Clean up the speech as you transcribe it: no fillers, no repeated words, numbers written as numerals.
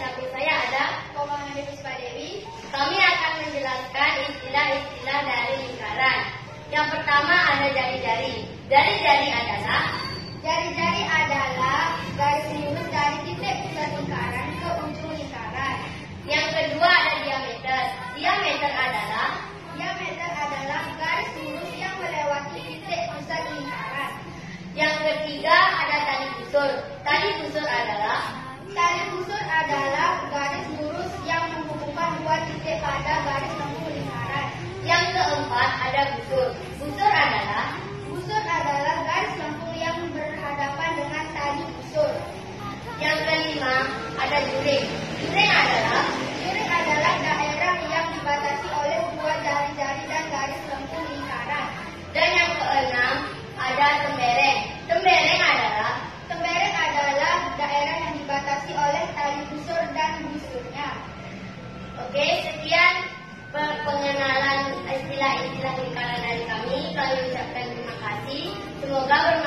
samping saya ada Komando Puspa Dewi. Kami akan menjelaskan istilah-istilah dari lingkaran. Yang pertama ada jari-jari. Jari-jari adalah garis lurus dari titik pusat lingkaran ke ujung lingkaran. Yang kedua ada diameter. Diameter adalah garis lurus yang melewati titik pusat lingkaran. Yang ketiga ada tali busur. Tali busur adalah garis lurus yang menghubungkan dua titik pada garis lengkung lingkaran. Yang keempat ada busur. Busur adalah garis lengkung yang berhadapan dengan tali busur. Yang kelima ada juring. Juring adalah daerah yang dibatasi oleh dua jari-jari dan garis lengkung lingkaran. Dan yang keenam ada tembereng. Tembereng adalah daerah yang dibatasi oleh tali busur dan busurnya. Oke, sekian pengenalan istilah-istilah lingkaran dari kami. Kami ucapkan terima kasih. Semoga